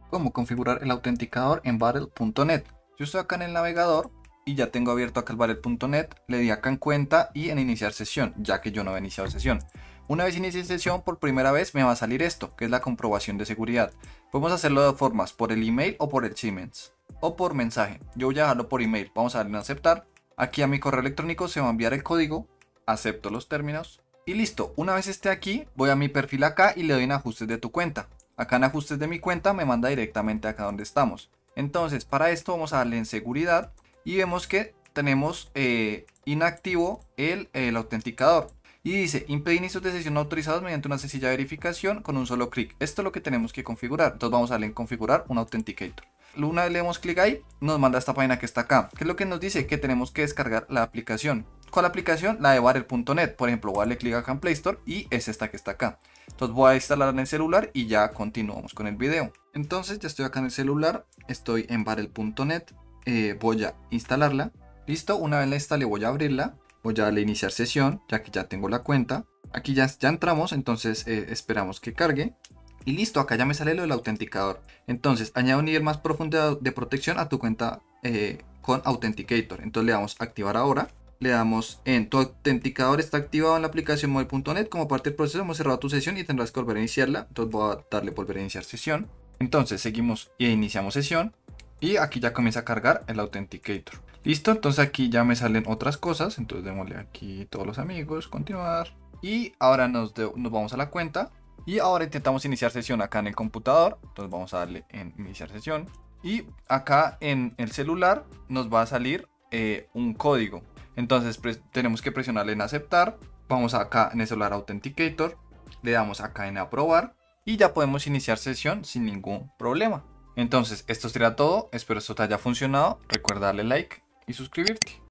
cómo configurar el autenticador en Battle.net. Yo estoy acá en el navegador y ya tengo abierto acá el Battle.net, le di acá en cuenta y en iniciar sesión, ya que yo no había iniciado sesión. Una vez inicie sesión, por primera vez me va a salir esto, que es la comprobación de seguridad. Podemos hacerlo de dos formas, por el email o por el Siemens, o por mensaje. Yo voy a dejarlo por email, vamos a darle en aceptar. Aquí a mi correo electrónico se va a enviar el código, acepto los términos y listo. Una vez esté aquí, voy a mi perfil acá y le doy en ajustes de tu cuenta. Acá en ajustes de mi cuenta me manda directamente acá donde estamos. Entonces para esto vamos a darle en seguridad y vemos que tenemos inactivo el autenticador. Y dice, impedir inicios de sesión autorizados mediante una sencilla verificación con un solo clic. Esto es lo que tenemos que configurar. Entonces vamos a darle en configurar un authenticator. Una vez le damos clic ahí, nos manda esta página que está acá. ¿Qué es lo que nos dice? Que tenemos que descargar la aplicación. ¿Cuál aplicación? La de Battle.net. Por ejemplo, voy a darle clic acá en Play Store y es esta que está acá. Entonces voy a instalarla en el celular y ya continuamos con el video. Entonces ya estoy acá en el celular, estoy en Battle.net, voy a instalarla. Listo, una vez la instalé voy a abrirla. Voy a darle a iniciar sesión, ya que ya tengo la cuenta. Aquí ya entramos, entonces esperamos que cargue. Y listo, acá ya me sale lo del autenticador. Entonces, añade un nivel más profundo de protección a tu cuenta con Authenticator. Entonces le damos a activar ahora. Le damos en tu autenticador está activado en la aplicación móvil.net. Como parte del proceso hemos cerrado tu sesión y tendrás que volver a iniciarla. Entonces voy a darle volver a iniciar sesión. Entonces seguimos e iniciamos sesión. Y aquí ya comienza a cargar el Authenticator. Listo, entonces aquí ya me salen otras cosas. Entonces démosle aquí todos los amigos, continuar. Y ahora nos vamos a la cuenta. Y ahora intentamos iniciar sesión acá en el computador. Entonces vamos a darle en iniciar sesión. Y acá en el celular nos va a salir un código. Entonces tenemos que presionarle en aceptar. Vamos acá en el celular Authenticator. Le damos acá en aprobar. Y ya podemos iniciar sesión sin ningún problema. Entonces esto sería todo. Espero esto te haya funcionado. Recuerda darle like y suscribirte.